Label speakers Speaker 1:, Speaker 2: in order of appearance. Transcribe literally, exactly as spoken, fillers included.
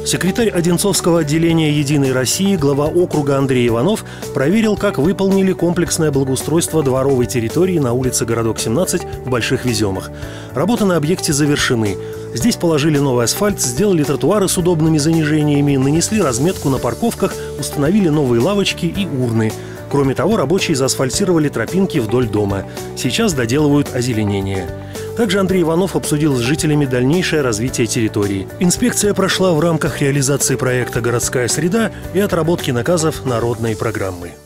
Speaker 1: Секретарь Одинцовского отделения «Единой России», глава округа Андрей Иванов проверил, как выполнили комплексное благоустройство дворовой территории на улице Городок, семнадцать в Больших Веземах. Работы на объекте завершены. Здесь положили новый асфальт, сделали тротуары с удобными занижениями, нанесли разметку на парковках, установили новые лавочки и урны. Кроме того, рабочие заасфальтировали тропинки вдоль дома. Сейчас доделывают озеленение. Также Андрей Иванов обсудил с жителями дальнейшее развитие территории. Инспекция прошла в рамках реализации проекта «Городская среда» и отработки наказов народной программы.